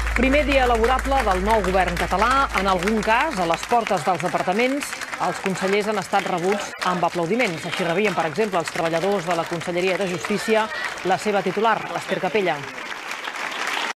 Primer dia laborable del nou govern català. En algun cas, a les portes dels departaments, els consellers han estat rebuts amb aplaudiments. Així rebien, per exemple, els treballadors de la Conselleria de Justícia la seva titular, Ester Capella.